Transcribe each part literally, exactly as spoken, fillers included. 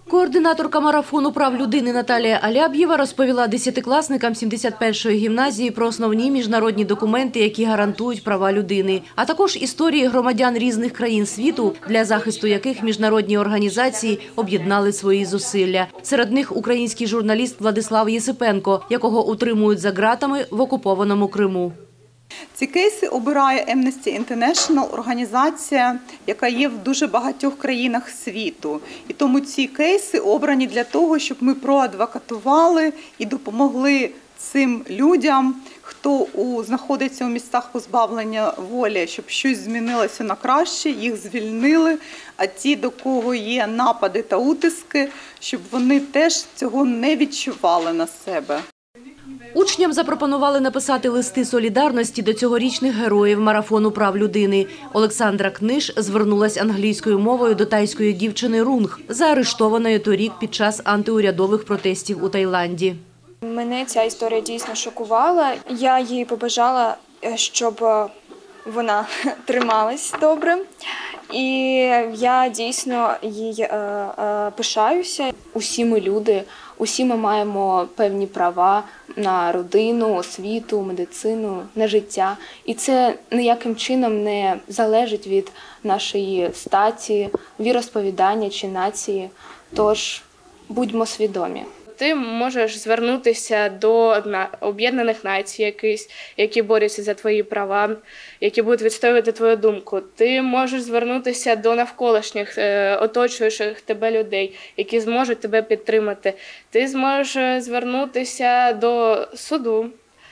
Координаторка марафону прав людини Наталія Аляб'єва розповіла десятикласникам сімдесят першої гімназії про основні міжнародні документи, які гарантують права людини, а також історії громадян різних країн світу, для захисту яких міжнародні організації об'єднали свої зусилля. Серед них український журналіст Владислав Єсипенко, якого утримують за ґратами в окупованому Криму. Ці кейси обирає Amnesty International, організація, яка є в дуже багатьох країнах світу. І тому ці кейси обрані для того, щоб ми проадвокатували і допомогли цим людям, хто у, знаходиться у місцях позбавлення волі, щоб щось змінилося на краще, їх звільнили, а ті, до кого є напади та утиски, щоб вони теж цього не відчували на себе. Учням запропонували написати листи солідарності до цьогорічних героїв марафону прав людини. Олександра Книж звернулась англійською мовою до тайської дівчини Рунг, заарештованої торік під час антиурядових протестів у Таїланді. Мене ця історія дійсно шокувала. Я їй побажала, щоб вона трималась добре. І я дійсно їй е, е, пишаюся. Усі ми люди, усі ми маємо певні права на родину, освіту, медицину, на життя. І це ніяким чином не залежить від нашої статі, віросповідання чи нації. Тож будьмо свідомі. Ти можеш звернутися до Об'єднаних Націй, якісь, які борються за твої права, які будуть відстоювати твою думку. Ти можеш звернутися до навколишніх, оточуючих тебе людей, які зможуть тебе підтримати. Ти зможеш звернутися до суду.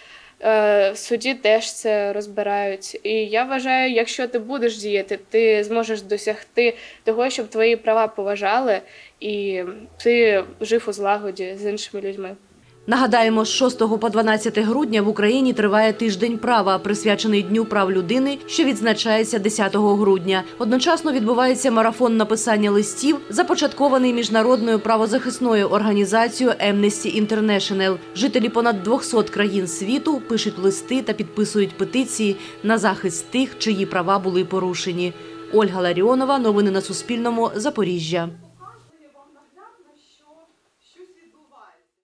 В суді теж це розбирають. І я вважаю, якщо ти будеш діяти, ти зможеш досягти того, щоб твої права поважали і ти жив у злагоді з іншими людьми. Нагадаємо, з шостого по дванадцяте грудня в Україні триває тиждень права, присвячений Дню прав людини, що відзначається десятого грудня. Одночасно відбувається марафон написання листів, започаткований міжнародною правозахисною організацією Amnesty International. Жителі понад двохсот країн світу пишуть листи та підписують петиції на захист тих, чиї права були порушені. Ольга Ларіонова, новини на Суспільному, Запоріжжя.